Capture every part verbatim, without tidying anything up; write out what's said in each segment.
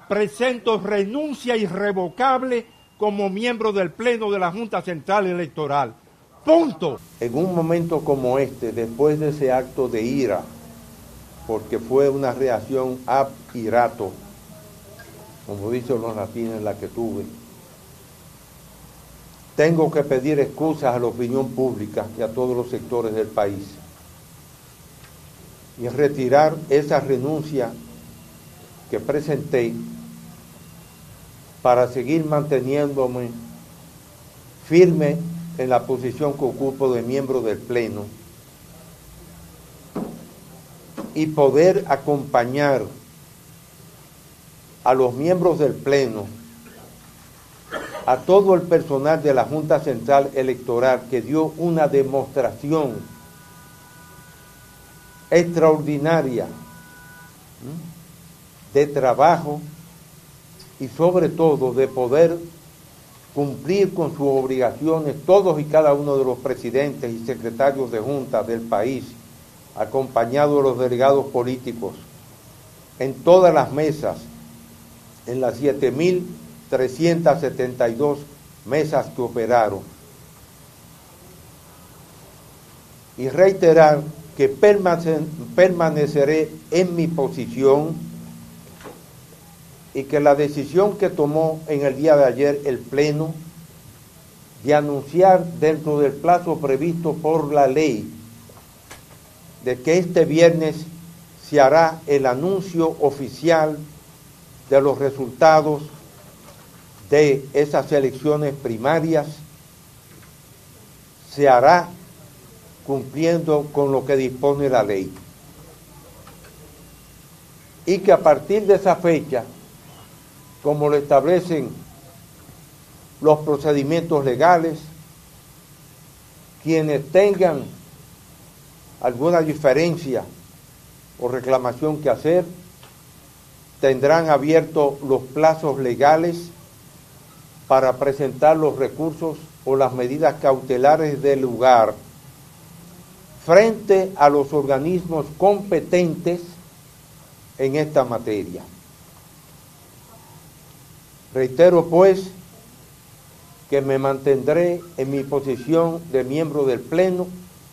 presento renuncia irrevocable como miembro del Pleno de la Junta Central Electoral. Punto. En un momento como este, después de ese acto de ira, porque fue una reacción ab irato, como dicen los latinos, la que tuve, tengo que pedir excusas a la opinión pública y a todos los sectores del país y retirar esa renuncia que presenté para seguir manteniéndome firme en la posición que ocupo de miembro del Pleno y poder acompañar a los miembros del Pleno, a todo el personal de la Junta Central Electoral que dio una demostración extraordinaria de trabajo y sobre todo de poder cumplir con sus obligaciones, todos y cada uno de los presidentes y secretarios de junta del país, acompañados de los delegados políticos, en todas las mesas, en las siete mil trescientas setenta y dos mesas que operaron. Y reiterar que permaneceré en mi posición y que la decisión que tomó en el día de ayer el Pleno de anunciar dentro del plazo previsto por la ley de que este viernes se hará el anuncio oficial de los resultados de esas elecciones primarias, se hará cumpliendo con lo que dispone la ley. Y que a partir de esa fecha, como lo establecen los procedimientos legales, quienes tengan alguna diferencia o reclamación que hacer, tendrán abiertos los plazos legales para presentar los recursos o las medidas cautelares del lugar frente a los organismos competentes en esta materia. Reitero, pues, que me mantendré en mi posición de miembro del Pleno.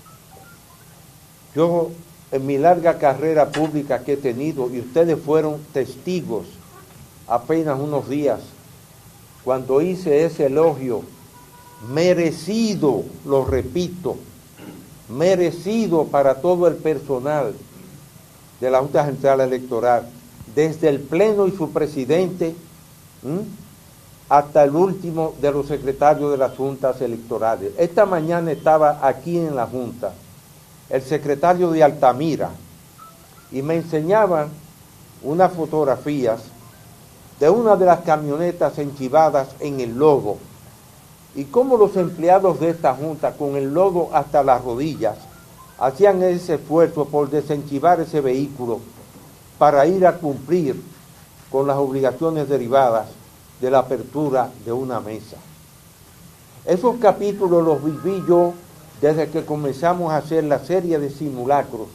Yo, en mi larga carrera pública que he tenido, y ustedes fueron testigos apenas unos días, cuando hice ese elogio merecido, lo repito, merecido para todo el personal de la Junta Central Electoral, desde el Pleno y su presidente, ¿Mm? hasta el último de los secretarios de las juntas electorales. Esta mañana estaba aquí en la Junta el secretario de Altamira y me enseñaban unas fotografías de una de las camionetas enchivadas en el lodo y cómo los empleados de esta Junta, con el lodo hasta las rodillas, hacían ese esfuerzo por desenchivar ese vehículo para ir a cumplir con las obligaciones derivadas de la apertura de una mesa. Esos capítulos los viví yo desde que comenzamos a hacer la serie de simulacros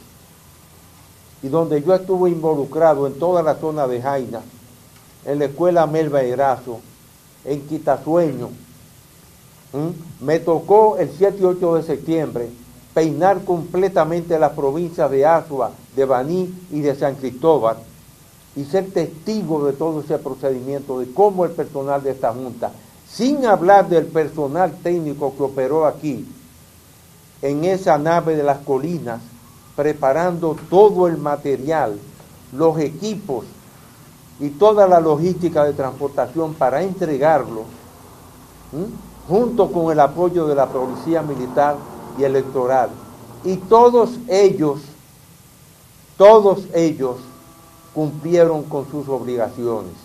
y donde yo estuve involucrado en toda la zona de Jaina, en la escuela Melba Erazo, en Quitasueño. ¿Mm? Me tocó el siete y ocho de septiembre peinar completamente las provincias de Azua, de Baní y de San Cristóbal, y ser testigo de todo ese procedimiento, de cómo el personal de esta Junta, sin hablar del personal técnico que operó aquí, en esa nave de las colinas, preparando todo el material, los equipos y toda la logística de transportación para entregarlo, ¿sí? junto con el apoyo de la Policía Militar y Electoral. Y todos ellos, todos ellos, cumplieron con sus obligaciones,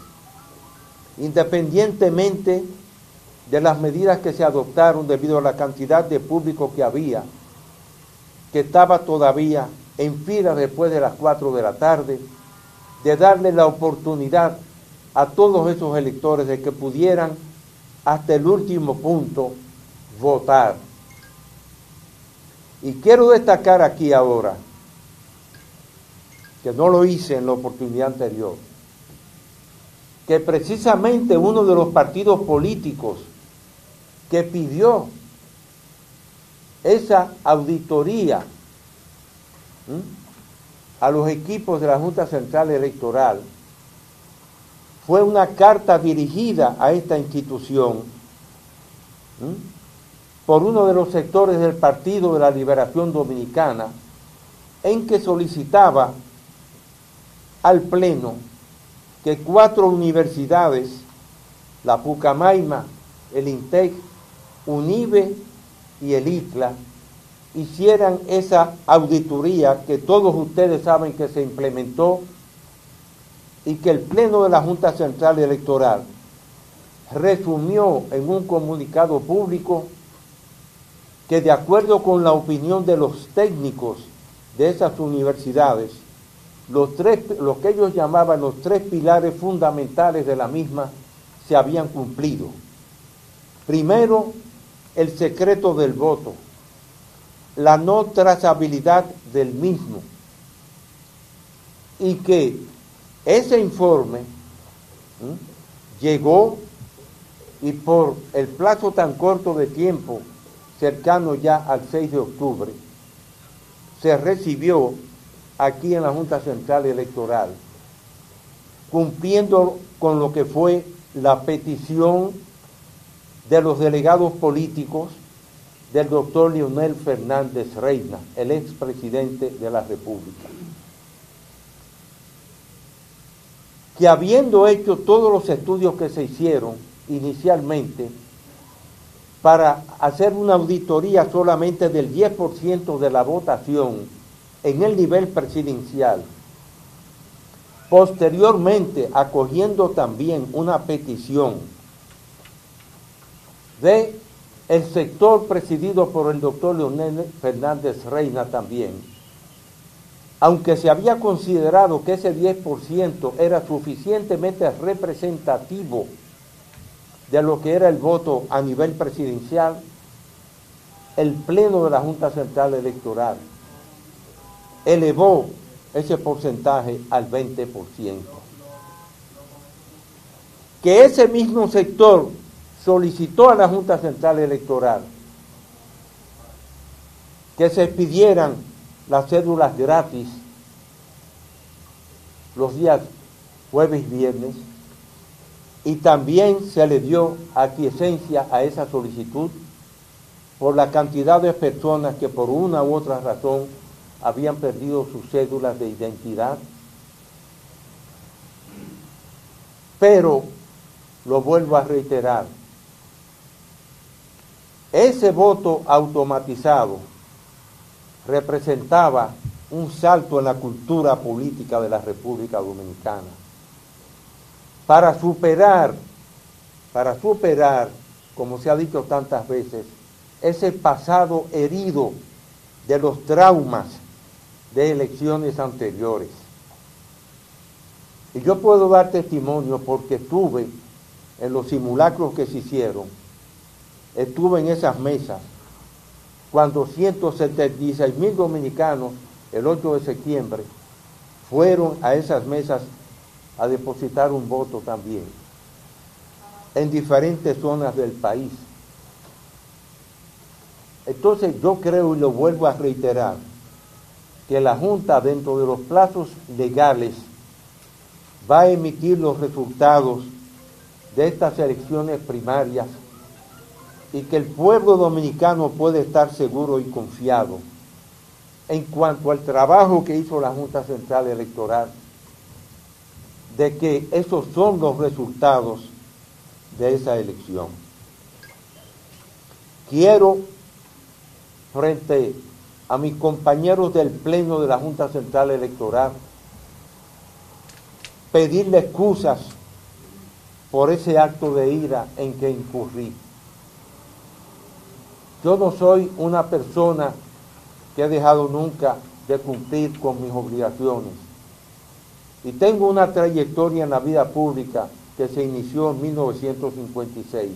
independientemente de las medidas que se adoptaron debido a la cantidad de público que había, que estaba todavía en fila después de las cuatro de la tarde, de darle la oportunidad a todos esos electores de que pudieran hasta el último punto votar. Y quiero destacar aquí ahora, que no lo hice en la oportunidad anterior, que precisamente uno de los partidos políticos que pidió esa auditoría ¿m? a los equipos de la Junta Central Electoral fue una carta dirigida a esta institución ¿m? por uno de los sectores del Partido de la Liberación Dominicana, en que solicitaba al Pleno que cuatro universidades, la Pucamaima, el INTEC, UNIBE y el ICLA, hicieran esa auditoría que todos ustedes saben que se implementó y que el Pleno de la Junta Central Electoral resumió en un comunicado público que, de acuerdo con la opinión de los técnicos de esas universidades, los tres, lo que ellos llamaban los tres pilares fundamentales de la misma se habían cumplido. Primero, el secreto del voto, la no trazabilidad del mismo, y que ese informe ¿sí? llegó, y por el plazo tan corto de tiempo, cercano ya al seis de octubre, se recibió aquí en la Junta Central Electoral, cumpliendo con lo que fue la petición de los delegados políticos del doctor Leonel Fernández Reina, el expresidente de la República, que habiendo hecho todos los estudios que se hicieron inicialmente para hacer una auditoría solamente del diez por ciento de la votación en el nivel presidencial, posteriormente acogiendo también una petición de el sector presidido por el doctor Leonel Fernández Reina también, aunque se había considerado que ese diez por ciento era suficientemente representativo de lo que era el voto a nivel presidencial, el Pleno de la Junta Central Electoral elevó ese porcentaje al veinte por ciento. Que ese mismo sector solicitó a la Junta Central Electoral que se pidieran las cédulas gratis los días jueves y viernes, y también se le dio aquiescencia a esa solicitud por la cantidad de personas que por una u otra razón habían perdido sus cédulas de identidad. Pero, lo vuelvo a reiterar, ese voto automatizado representaba un salto en la cultura política de la República Dominicana. Para superar, para superar, como se ha dicho tantas veces, ese pasado herido de los traumas de elecciones anteriores. Y yo puedo dar testimonio porque estuve en los simulacros que se hicieron, estuve en esas mesas, cuando ciento setenta y seis mil dominicanos, el ocho de septiembre, fueron a esas mesas a depositar un voto también, en diferentes zonas del país. Entonces yo creo, y lo vuelvo a reiterar, que la Junta, dentro de los plazos legales, va a emitir los resultados de estas elecciones primarias, y que el pueblo dominicano puede estar seguro y confiado en cuanto al trabajo que hizo la Junta Central Electoral, de que esos son los resultados de esa elección. Quiero, frente a mis compañeros del Pleno de la Junta Central Electoral, pedirle excusas por ese acto de ira en que incurrí. Yo no soy una persona que he dejado nunca de cumplir con mis obligaciones, y tengo una trayectoria en la vida pública que se inició en mil novecientos cincuenta y seis.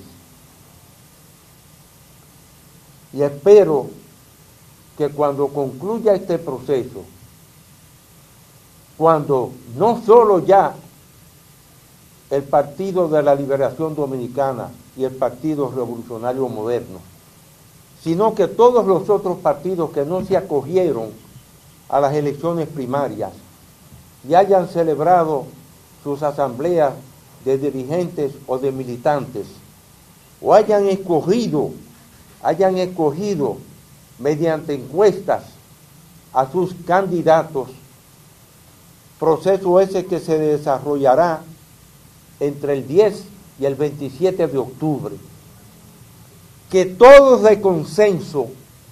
Y espero que cuando concluya este proceso, cuando no solo ya el Partido de la Liberación Dominicana y el Partido Revolucionario Moderno, sino que todos los otros partidos que no se acogieron a las elecciones primarias y hayan celebrado sus asambleas de dirigentes o de militantes, o hayan escogido, hayan escogido mediante encuestas a sus candidatos, proceso ese que se desarrollará entre el diez y el veintisiete de octubre, que todos de consenso,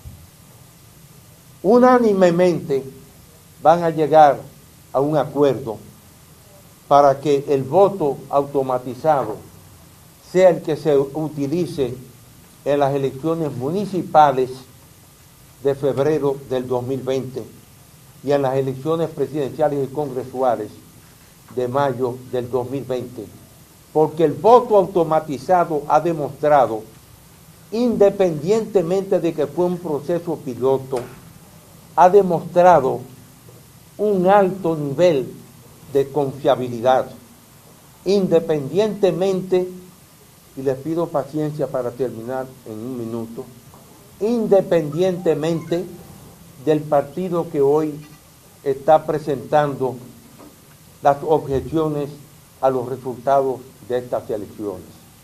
unánimemente, van a llegar a un acuerdo para que el voto automatizado sea el que se utilice en las elecciones municipales de febrero del dos mil veinte y en las elecciones presidenciales y congresuales de mayo del dos mil veinte, porque el voto automatizado ha demostrado, independientemente de que fue un proceso piloto, ha demostrado un alto nivel de confiabilidad, independientemente, y les pido paciencia para terminar en un minuto, independientemente del partido que hoy está presentando las objeciones a los resultados de estas elecciones.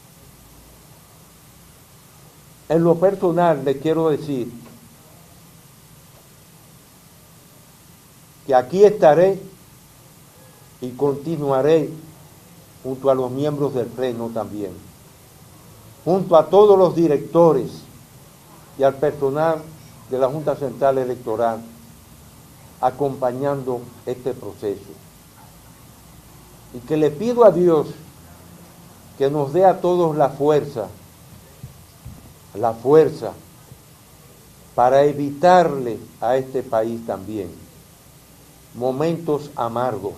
En lo personal le quiero decir que aquí estaré y continuaré junto a los miembros del Pleno también, junto a todos los directores y al personal de la Junta Central Electoral, acompañando este proceso. Y que le pido a Dios que nos dé a todos la fuerza, la fuerza para evitarle a este país también momentos amargos,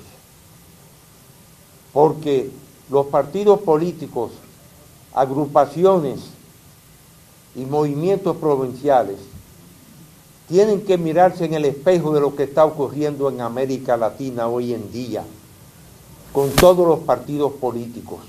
porque los partidos políticos, agrupaciones y movimientos provinciales tienen que mirarse en el espejo de lo que está ocurriendo en América Latina hoy en día, con todos los partidos políticos.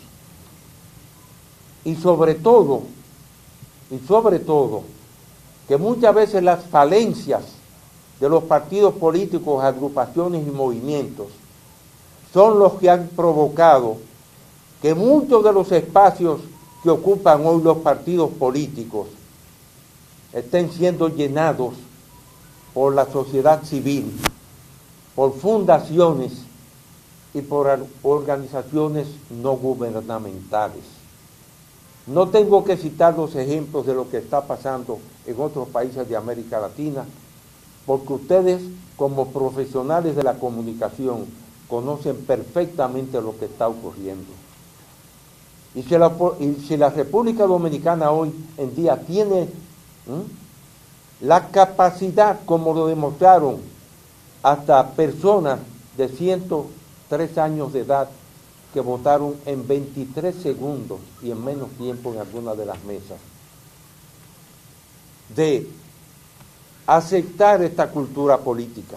Y sobre todo, y sobre todo, que muchas veces las falencias de los partidos políticos, agrupaciones y movimientos son los que han provocado que muchos de los espacios que ocupan hoy los partidos políticos estén siendo llenados por la sociedad civil, por fundaciones y por organizaciones no gubernamentales. No tengo que citar los ejemplos de lo que está pasando en otros países de América Latina, porque ustedes, como profesionales de la comunicación, conocen perfectamente lo que está ocurriendo. Y si la, y si la República Dominicana hoy en día tiene ¿m? la capacidad, como lo demostraron hasta personas de ciento tres años de edad que votaron en veintitrés segundos y en menos tiempo en algunas de las mesas, de aceptar esta cultura política,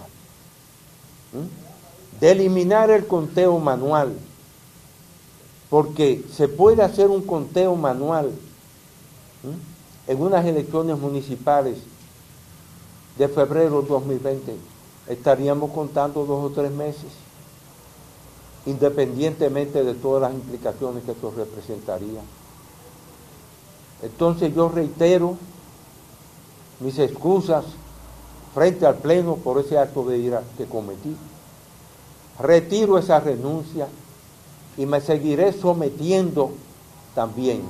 ¿m? de eliminar el conteo manual, porque se puede hacer un conteo manual ¿m? en unas elecciones municipales de febrero de dos mil veinte, estaríamos contando dos o tres meses, independientemente de todas las implicaciones que eso representaría. Entonces yo reitero mis excusas frente al Pleno por ese acto de ira que cometí. Retiro esa renuncia y me seguiré sometiendo también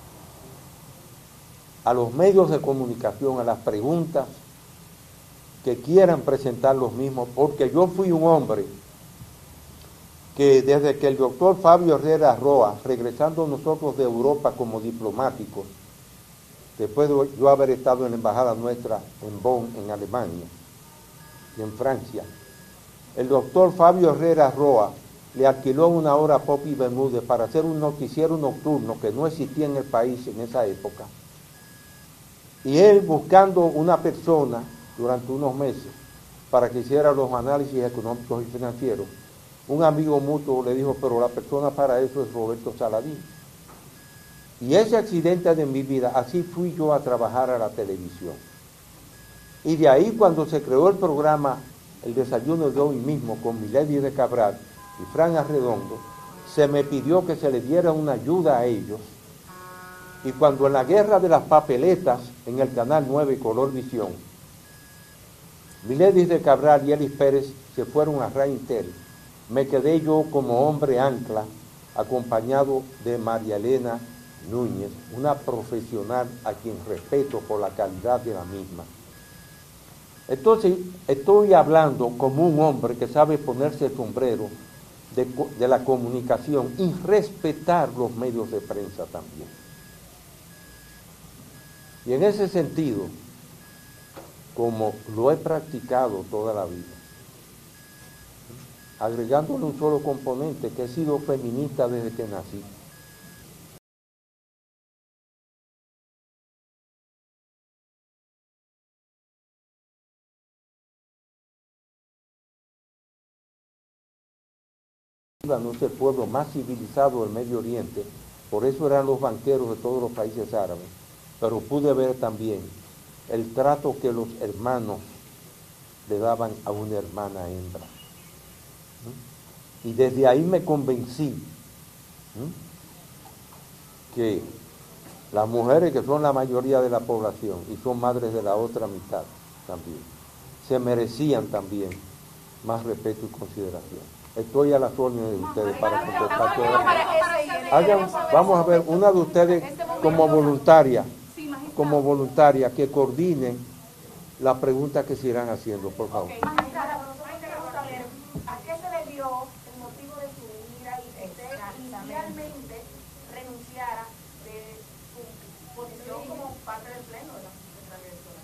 a los medios de comunicación, a las preguntas que quieran presentar los mismos, porque yo fui un hombre que desde que el doctor Fabio Herrera Roa, regresando nosotros de Europa como diplomáticos, después de yo haber estado en la embajada nuestra en Bonn, en Alemania, y en Francia, el doctor Fabio Herrera Roa le alquiló una hora a Popi Bermúdez para hacer un noticiero nocturno que no existía en el país en esa época. Y él, buscando una persona durante unos meses para que hiciera los análisis económicos y financieros, un amigo mutuo le dijo, pero la persona para eso es Roberto Saladín. Y ese accidente de mi vida, así fui yo a trabajar a la televisión. Y de ahí cuando se creó el programa El Desayuno de Hoy Mismo con Milady de Cabral y Fran Arredondo, se me pidió que se le diera una ayuda a ellos. Y cuando en la guerra de las papeletas, en el Canal nueve Color Visión, Milady de Cabral y Elis Pérez se fueron a Raintel, me quedé yo como hombre ancla, acompañado de María Elena Núñez, una profesional a quien respeto por la calidad de la misma. Entonces, estoy hablando como un hombre que sabe ponerse el sombrero de, de la comunicación y respetar los medios de prensa también. Y en ese sentido, como lo he practicado toda la vida, agregándole un solo componente, que he sido feminista desde que nací. No es el pueblo más civilizado del Medio Oriente, por eso eran los banqueros de todos los países árabes, pero pude ver también el trato que los hermanos le daban a una hermana hembra. Y desde ahí me convencí ¿sí? que las mujeres, que son la mayoría de la población y son madres de la otra mitad también, se merecían también más respeto y consideración. Estoy a las órdenes de ustedes para contestar todas las... Hagan, vamos a ver, una de ustedes como voluntaria, como voluntaria, que coordine las preguntas que se irán haciendo, por favor. Okay. ¿A qué se le dio el motivo de su ira y que usted inicialmente renunciara de su posición como parte del pleno de la Central Electoral?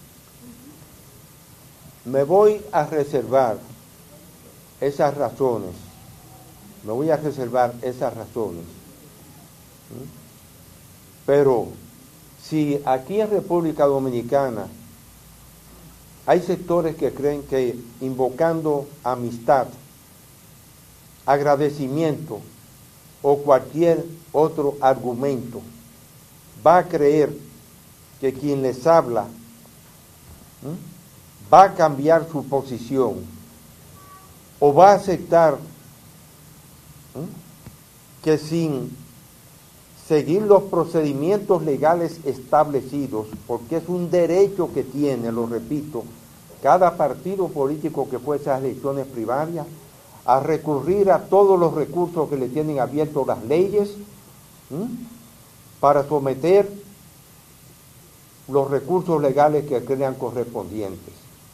Me voy a reservar esas razones, me voy a reservar esas razones. ¿Sí? Pero si aquí en República Dominicana hay sectores que creen que invocando amistad, agradecimiento o cualquier otro argumento va a creer que quien les habla ¿sí? va a cambiar su posición o va a aceptar ¿sí? que sin seguir los procedimientos legales establecidos, porque es un derecho que tiene, lo repito, cada partido político que fue a esas elecciones primarias, a recurrir a todos los recursos que le tienen abiertos las leyes ¿sí? para someter los recursos legales que crean correspondientes.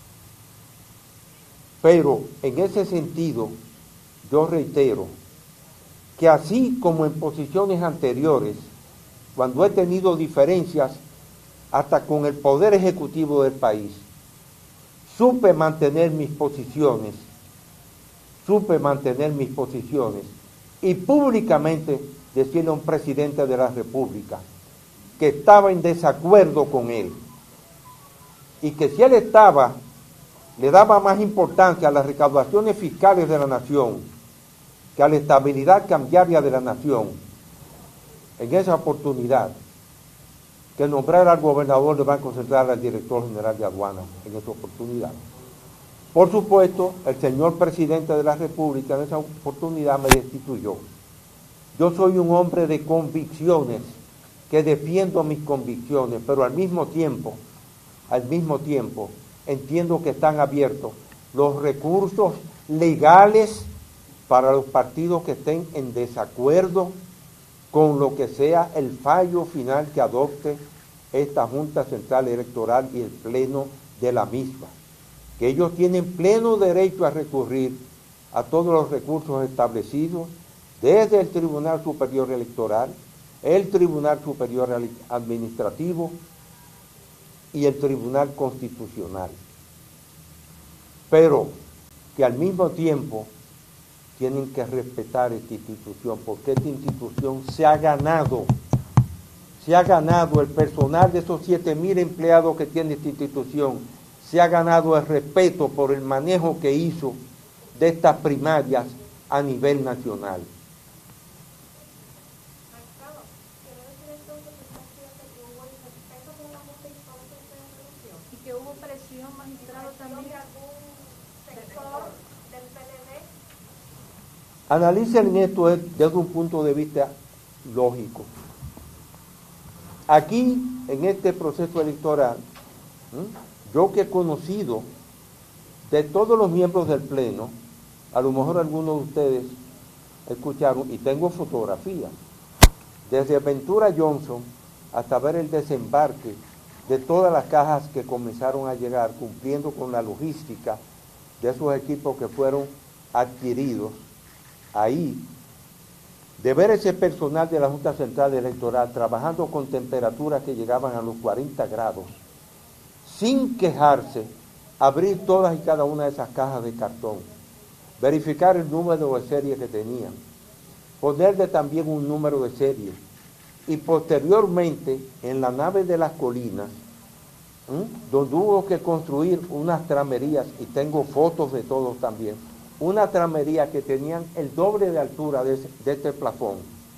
Pero en ese sentido, yo reitero que así como en posiciones anteriores, cuando he tenido diferencias hasta con el Poder Ejecutivo del país, supe mantener mis posiciones, supe mantener mis posiciones y públicamente decirle a un presidente de la República que estaba en desacuerdo con él y que si él estaba, le daba más importancia a las recaudaciones fiscales de la nación que a la estabilidad cambiaria de la nación, en esa oportunidad, que nombrar al gobernador del Banco Central, al director general de aduanas, en esa oportunidad. Por supuesto, el señor presidente de la República en esa oportunidad me destituyó. Yo soy un hombre de convicciones, que defiendo mis convicciones, pero al mismo tiempo, al mismo tiempo, entiendo que están abiertos los recursos legales para los partidos que estén en desacuerdo con lo que sea el fallo final que adopte esta Junta Central Electoral y el pleno de la misma, que ellos tienen pleno derecho a recurrir a todos los recursos establecidos desde el Tribunal Superior Electoral, el Tribunal Superior Administrativo y el Tribunal Constitucional, pero que al mismo tiempo tienen que respetar esta institución, porque esta institución se ha ganado, se ha ganado el personal de esos siete mil empleados que tiene esta institución, se ha ganado el respeto por el manejo que hizo de estas primarias a nivel nacional. Y que hubo presión, magistrado, también de algún sector del P L D. Analicen esto desde un punto de vista lógico. Aquí, en este proceso electoral, ¿sí?, yo que he conocido de todos los miembros del Pleno, a lo mejor algunos de ustedes escucharon, y tengo fotografías, desde Ventura Johnson hasta ver el desembarque de todas las cajas que comenzaron a llegar, cumpliendo con la logística de esos equipos que fueron adquiridos. Ahí, de ver ese personal de la Junta Central Electoral trabajando con temperaturas que llegaban a los cuarenta grados, sin quejarse, abrir todas y cada una de esas cajas de cartón, verificar el número de serie que tenían, ponerle también un número de serie, y posteriormente en la nave de las colinas, ¿m? donde hubo que construir unas tramerías, y tengo fotos de todos también, una tramería que tenían el doble de altura de, ese, de este plafón,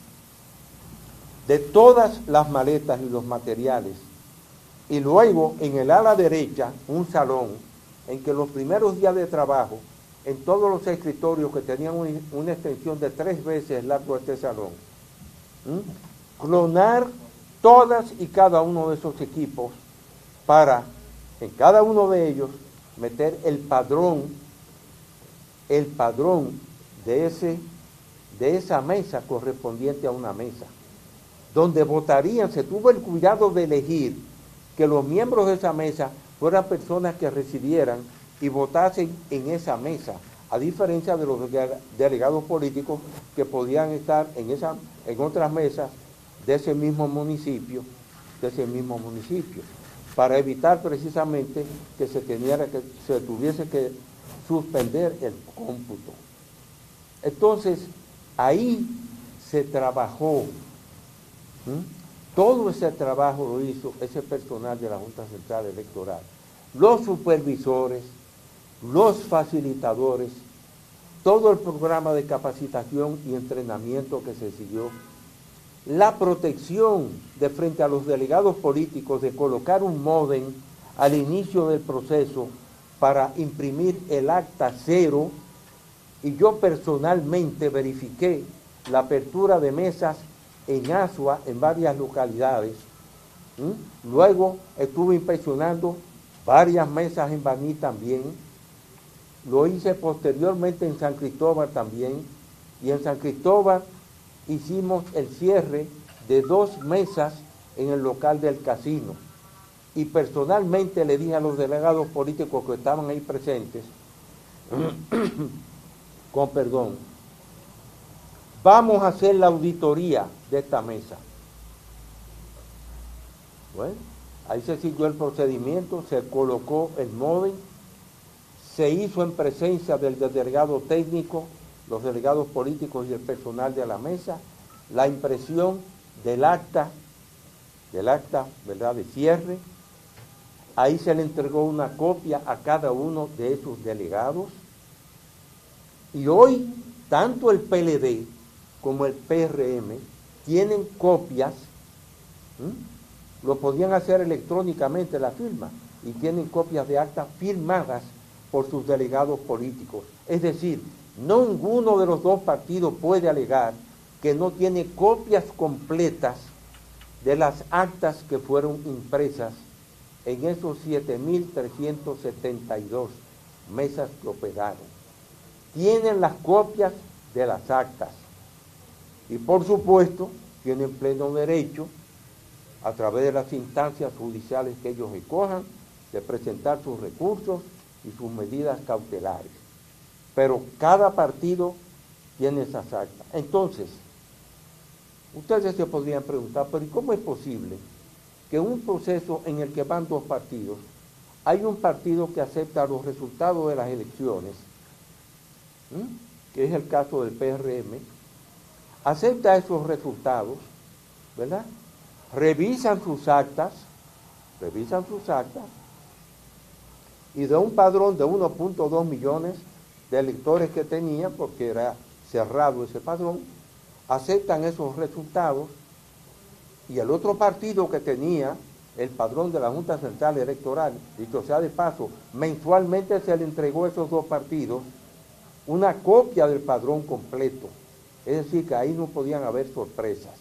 de todas las maletas y los materiales, y luego en el ala derecha un salón en que los primeros días de trabajo, en todos los escritorios que tenían un, una extensión de tres veces el largo de este salón, ¿m? clonar todas y cada uno de esos equipos para en cada uno de ellos meter el padrón, el padrón de, ese, de esa mesa correspondiente a una mesa, donde votarían. Se tuvo el cuidado de elegir que los miembros de esa mesa fueran personas que residieran y votasen en esa mesa, a diferencia de los delegados políticos que podían estar en, esa, en otras mesas de ese mismo municipio, de ese mismo municipio, para evitar precisamente que se, teniera que, se tuviese que suspender el cómputo. Entonces, ahí se trabajó, ¿m? todo ese trabajo lo hizo ese personal de la Junta Central Electoral, los supervisores, los facilitadores, todo el programa de capacitación y entrenamiento que se siguió, la protección de frente a los delegados políticos de colocar un módem al inicio del proceso para imprimir el acta cero, y yo personalmente verifiqué la apertura de mesas en Asua, en varias localidades. ¿Mm? Luego estuve inspeccionando varias mesas en Baní también, lo hice posteriormente en San Cristóbal también, y en San Cristóbal hicimos el cierre de dos mesas en el local del casino, y personalmente le dije a los delegados políticos que estaban ahí presentes, con perdón, vamos a hacer la auditoría de esta mesa. Bueno, ahí se siguió el procedimiento, se colocó el módem, se hizo en presencia del delegado técnico, los delegados políticos y el personal de la mesa, la impresión del acta, del acta, ¿verdad?, de cierre. Ahí se le entregó una copia a cada uno de esos delegados. Y hoy, tanto el P L D como el P R M tienen copias, ¿m? lo podían hacer electrónicamente la firma, y tienen copias de actas firmadas por sus delegados políticos. Es decir, ninguno de los dos partidos puede alegar que no tiene copias completas de las actas que fueron impresas en esos siete mil trescientos setenta y dos mesas que operaron. Tienen las copias de las actas y, por supuesto, tienen pleno derecho, a través de las instancias judiciales que ellos escojan, de presentar sus recursos y sus medidas cautelares. Pero cada partido tiene esas actas. Entonces, ustedes se podrían preguntar, pero ¿y cómo es posible que un proceso en el que van dos partidos, hay un partido que acepta los resultados de las elecciones, ¿m? que es el caso del P R M, acepta esos resultados, ¿verdad? Revisan sus actas, revisan sus actas, y de un padrón de uno punto dos millones de electores que tenía, porque era cerrado ese padrón, aceptan esos resultados y el otro partido que tenía el padrón de la Junta Central Electoral, dicho sea de paso, mensualmente se le entregó a esos dos partidos una copia del padrón completo. Es decir, que ahí no podían haber sorpresas.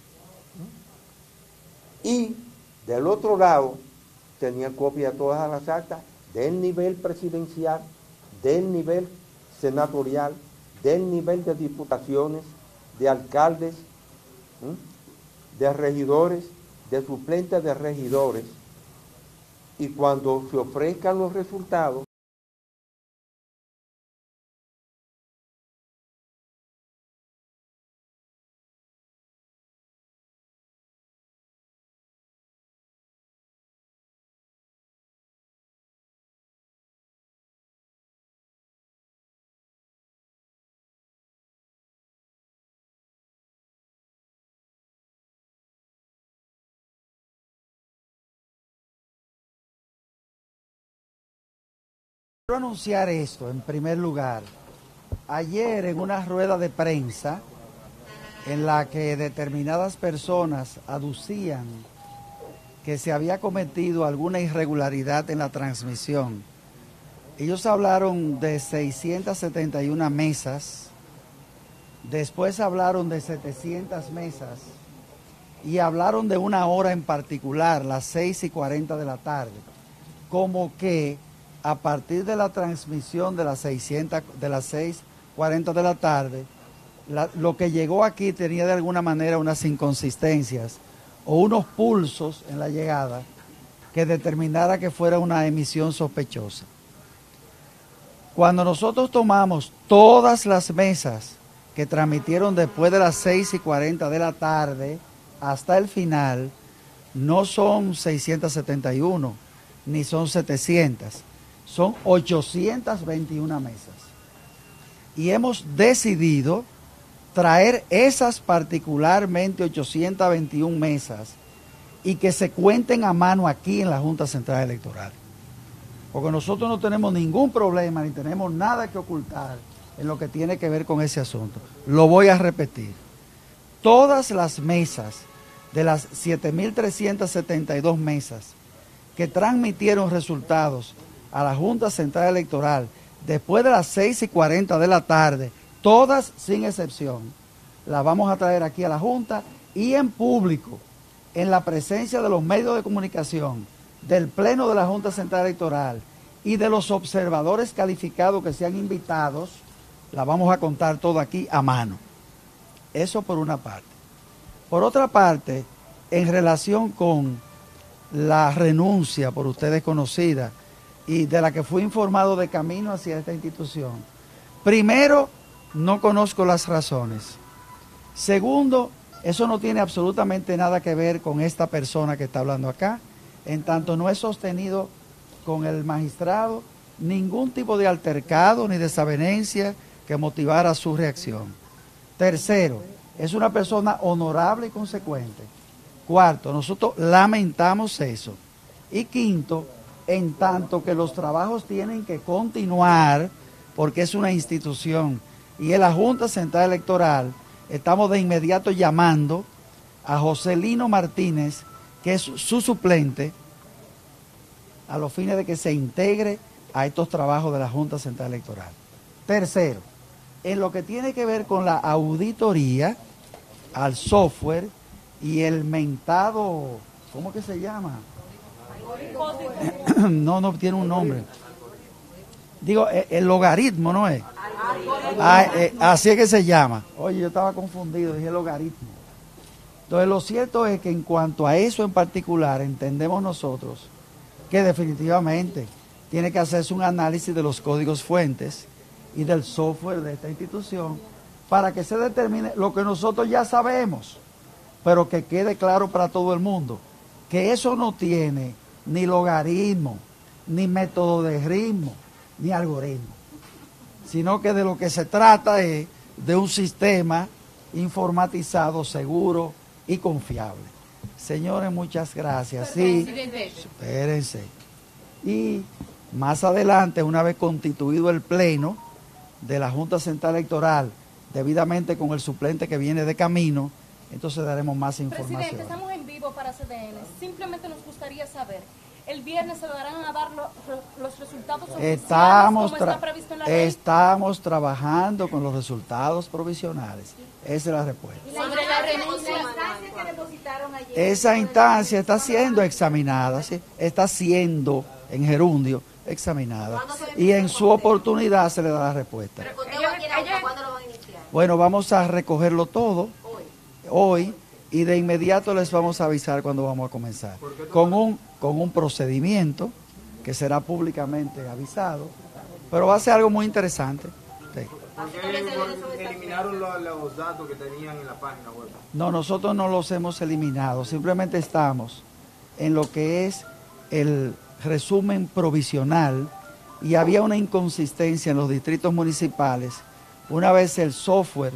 Y del otro lado tenían copia de todas las actas del nivel presidencial, del nivel senatorial, del nivel de diputaciones, de alcaldes, ¿sí?, de regidores, de suplentes de regidores, y cuando se ofrezcan los resultados, Quiero anunciar esto en primer lugar. Ayer en una rueda de prensa en la que determinadas personas aducían que se había cometido alguna irregularidad en la transmisión, ellos hablaron de seiscientas setenta y una mesas, después hablaron de setecientas mesas y hablaron de una hora en particular, las seis y cuarenta de la tarde, como que a partir de la transmisión de las seiscientas, de las seis cuarenta de la tarde, la, lo que llegó aquí tenía de alguna manera unas inconsistencias o unos pulsos en la llegada que determinara que fuera una emisión sospechosa. Cuando nosotros tomamos todas las mesas que transmitieron después de las seis y cuarenta de la tarde hasta el final, no son seiscientas setenta y uno, ni son setecientas, son ochocientas veintiuna mesas. Y hemos decidido traer esas particularmente ochocientas veintiuna mesas y que se cuenten a mano aquí en la Junta Central Electoral. Porque nosotros no tenemos ningún problema ni tenemos nada que ocultar en lo que tiene que ver con ese asunto. Lo voy a repetir. Todas las mesas de las siete mil trescientas setenta y dos mesas que transmitieron resultados a la Junta Central Electoral después de las seis y cuarenta de la tarde, todas sin excepción, las vamos a traer aquí a la Junta y en público, en la presencia de los medios de comunicación, del Pleno de la Junta Central Electoral y de los observadores calificados que sean invitados, la vamos a contar todo aquí a mano. Eso por una parte. Por otra parte, en relación con la renuncia por ustedes conocida y de la que fui informado de camino hacia esta institución, primero, no conozco las razones. Segundo, eso no tiene absolutamente nada que ver con esta persona que está hablando acá, en tanto no he sostenido con el magistrado ningún tipo de altercado ni desavenencia que motivara su reacción. Tercero, es una persona honorable y consecuente. Cuarto, nosotros lamentamos eso. Y quinto, en tanto que los trabajos tienen que continuar, porque es una institución, y en la Junta Central Electoral estamos de inmediato llamando a Joselino Martínez, que es su suplente, a los fines de que se integre a estos trabajos de la Junta Central Electoral. Tercero, en lo que tiene que ver con la auditoría al software y el mentado, ¿cómo que se llama? No, no tiene un nombre. Digo, el logaritmo, ¿no es? Ah, eh, así es que se llama. Oye, yo estaba confundido, dije logaritmo. Entonces, lo cierto es que en cuanto a eso en particular, entendemos nosotros que definitivamente tiene que hacerse un análisis de los códigos fuentes y del software de esta institución para que se determine lo que nosotros ya sabemos, pero que quede claro para todo el mundo, que eso no tiene ni logaritmo, ni método de ritmo, ni algoritmo, sino que de lo que se trata es de un sistema informatizado, seguro y confiable. Señores, muchas gracias. Sí, espérense. Y más adelante, una vez constituido el Pleno de la Junta Central Electoral, debidamente con el suplente que viene de camino, entonces daremos más información. Presidente, estamos en vivo para C D N. Simplemente nos gustaría saber, ¿el viernes se darán a dar lo, los resultados oficiales estamos como está previsto en la ley? Estamos trabajando con los resultados provisionales. Esa es la respuesta. Sobre la renuncia. que depositaron ayer. Esa instancia está siendo examinada, ¿sí? Está siendo en gerundio examinada. Y en su oportunidad se le da la respuesta. ¿Cuándo lo van a iniciar? Bueno, vamos a recogerlo todo Hoy. hoy y de inmediato les vamos a avisar cuando vamos a comenzar. Con un, con un procedimiento que será públicamente avisado, pero va a ser algo muy interesante. Sí. Porque eliminaron los, los datos que tenían en la página web. No, nosotros no los hemos eliminado, simplemente estamos en lo que es el resumen provisional y había una inconsistencia en los distritos municipales. Una vez el software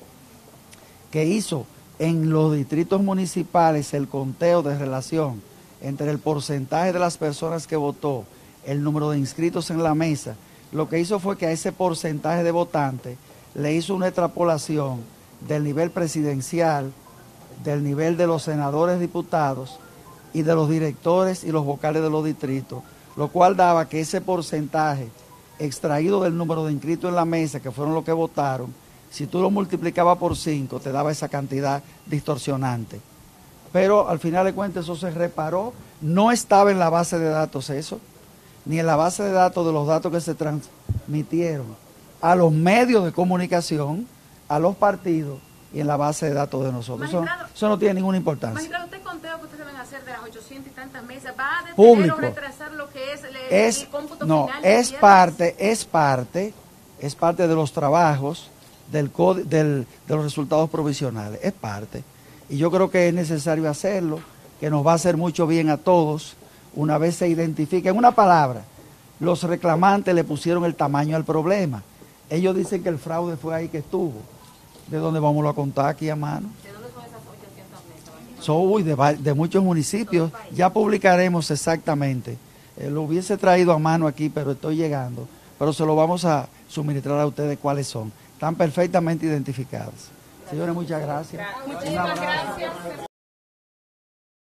que hizo en los distritos municipales el conteo de relación entre el porcentaje de las personas que votó, el número de inscritos en la mesa, lo que hizo fue que a ese porcentaje de votantes le hizo una extrapolación del nivel presidencial, del nivel de los senadores, diputados y de los directores y los vocales de los distritos, lo cual daba que ese porcentaje extraído del número de inscritos en la mesa, que fueron los que votaron, si tú lo multiplicabas por cinco, te daba esa cantidad distorsionante. Pero al final de cuentas eso se reparó, no estaba en la base de datos eso, ni en la base de datos de los datos que se transmitieron a los medios de comunicación, a los partidos y en la base de datos de nosotros. Eso, eso no tiene ninguna importancia. Magistrado, ¿usted conteo que ustedes deben hacer de las ochocientas y tantas mesas va a detener Público. o retrasar lo que es el, Es, el cómputo no, final? es parte, es parte, es parte de los trabajos del, del de los resultados provisionales, es parte. Y yo creo que es necesario hacerlo, que nos va a hacer mucho bien a todos, una vez se identifique. En una palabra, los reclamantes le pusieron el tamaño al problema. Ellos dicen que el fraude fue ahí que estuvo. ¿De dónde vamos a contar aquí a mano? ¿De dónde son esas ochocientas mesas? So, uy, de, de muchos municipios. Ya publicaremos exactamente. Eh, lo hubiese traído a mano aquí, pero estoy llegando. Pero se lo vamos a suministrar a ustedes cuáles son. Están perfectamente identificadas. Señores, muchas gracias. Muchísimas gracias.